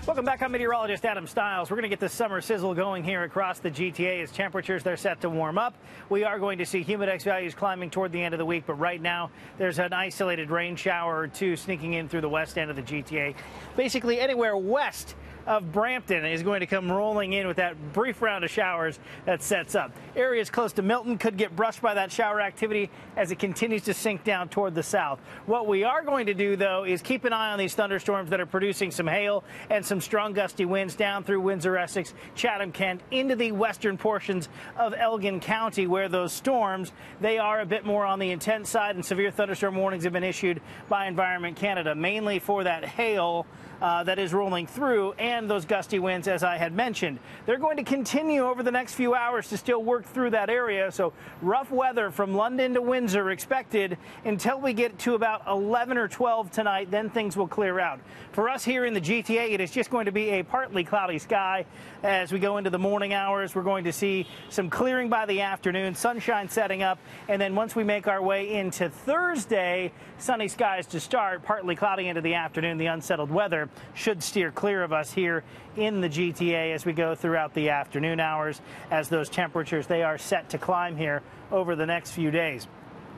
Welcome back. I'm meteorologist Adam Stiles. We're going to get the summer sizzle going here across the GTA as temperatures, they're set to warm up. We are going to see humidex values climbing toward the end of the week, but right now there's an isolated rain shower or two sneaking in through the west end of the GTA. Basically anywhere west of Brampton is going to come rolling in with that brief round of showers that sets up. Areas close to Milton could get brushed by that shower activity as it continues to sink down toward the south. What we are going to do, though, is keep an eye on these thunderstorms that are producing some hail and some strong gusty winds down through Windsor, Essex, Chatham, Kent, into the western portions of Elgin County, where those storms, they are a bit more on the intense side, and severe thunderstorm warnings have been issued by Environment Canada, mainly for that hail that is rolling through and those gusty winds, as I had mentioned. They're going to continue over the next few hours to still work through that area, so rough weather from London to Windsor expected until we get to about 11 or 12 tonight. Then things will clear out. For us here in the GTA, it is just going to be a partly cloudy sky as we go into the morning hours. We're going to see some clearing by the afternoon, sunshine setting up, and then once we make our way into Thursday, sunny skies to start, partly cloudy into the afternoon. The unsettled weather should steer clear of us here in the GTA as we go throughout the afternoon hours, as those temperatures, they are set to climb here over the next few days.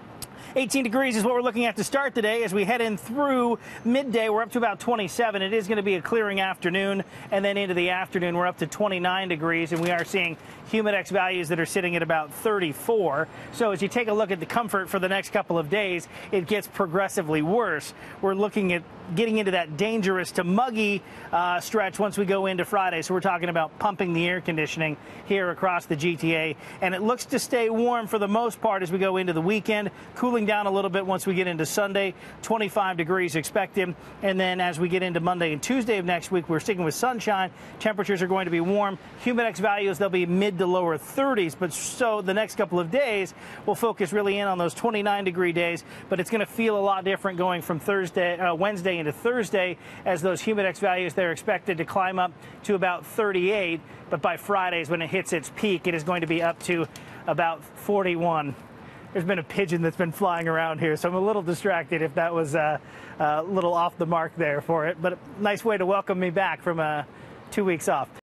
18 degrees is what we're looking at to start today. As we head in through midday, we're up to about 27. It is going to be a clearing afternoon, and then into the afternoon, we're up to 29 degrees, and we are seeing humidex values that are sitting at about 34. So as you take a look at the comfort for the next couple of days, it gets progressively worse. We're looking at getting into that dangerous to muggy stretch once we go into Friday. So we're talking about pumping the air conditioning here across the GTA, and it looks to stay warm for the most part as we go into the weekend, cooling down a little bit once we get into Sunday. 25 degrees expected, and then as we get into Monday and Tuesday of next week, we're sticking with sunshine. Temperatures are going to be warm. Humidex values, they'll be mid to lower 30s, but so the next couple of days we'll focus really in on those 29 degree days, but it's going to feel a lot different going from Wednesday into Thursday, as those humidex values, they're expected to climb up to about 38, but by Fridays when it hits its peak, it is going to be up to about 41. There's been a pigeon that's been flying around here, so I'm a little distracted if that was a little off the mark there for it, but a nice way to welcome me back from 2 weeks off.